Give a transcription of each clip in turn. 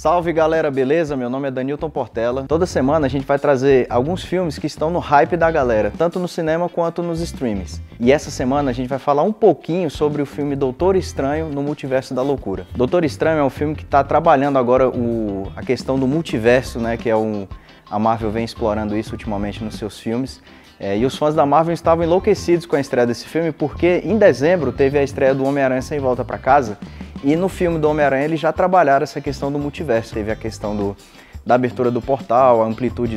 Salve galera, beleza? Meu nome é Danilton Portela. Toda semana a gente vai trazer alguns filmes que estão no hype da galera, tanto no cinema quanto nos streams. E essa semana a gente vai falar um pouquinho sobre o filme Doutor Estranho no Multiverso da Loucura. Doutor Estranho é um filme que está trabalhando agora a questão do multiverso, né? Que é a Marvel vem explorando isso ultimamente nos seus filmes. E os fãs da Marvel estavam enlouquecidos com a estreia desse filme porque em dezembro teve a estreia do Homem-Aranha Sem Volta para Casa. E no filme do Homem-Aranha eles já trabalharam essa questão do multiverso. Teve a questão da abertura do portal, a amplitude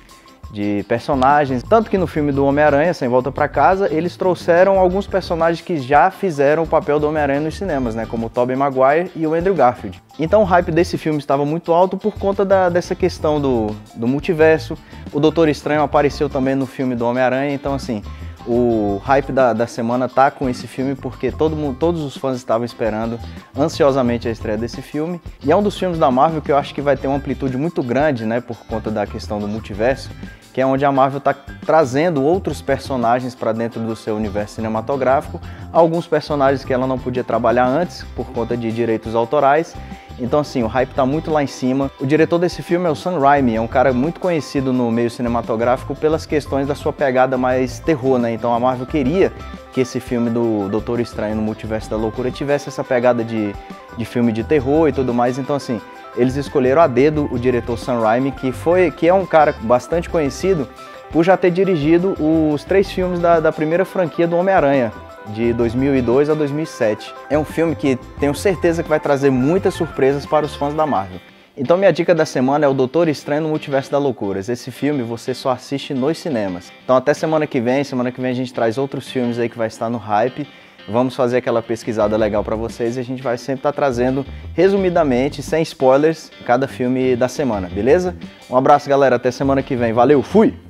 de personagens. Tanto que no filme do Homem-Aranha Sem Volta para Casa, eles trouxeram alguns personagens que já fizeram o papel do Homem-Aranha nos cinemas, né? Como o Tobey Maguire e o Andrew Garfield. Então o hype desse filme estava muito alto por conta dessa questão do multiverso. O Doutor Estranho apareceu também no filme do Homem-Aranha, então assim... O hype da semana tá com esse filme porque todos os fãs estavam esperando ansiosamente a estreia desse filme. E é um dos filmes da Marvel que eu acho que vai ter uma amplitude muito grande, né, por conta da questão do multiverso, que é onde a Marvel está trazendo outros personagens para dentro do seu universo cinematográfico, alguns personagens que ela não podia trabalhar antes por conta de direitos autorais. Então assim, o hype tá muito lá em cima. O diretor desse filme é o Sam Raimi, é um cara muito conhecido no meio cinematográfico pelas questões da sua pegada mais terror, né? Então a Marvel queria que esse filme do Doutor Estranho no Multiverso da Loucura tivesse essa pegada de filme de terror e tudo mais. Então assim, eles escolheram a dedo o diretor Sam Raimi, que é um cara bastante conhecido por já ter dirigido os 3 filmes da primeira franquia do Homem-Aranha, de 2002 a 2007. É um filme que tenho certeza que vai trazer muitas surpresas para os fãs da Marvel. Então minha dica da semana é o Doutor Estranho no Multiverso da Loucura. Esse filme você só assiste nos cinemas. Então até semana que vem a gente traz outros filmes aí que vai estar no hype. Vamos fazer aquela pesquisada legal para vocês e a gente vai sempre estar trazendo, resumidamente, sem spoilers, cada filme da semana, beleza? Um abraço galera, até semana que vem. Valeu, fui!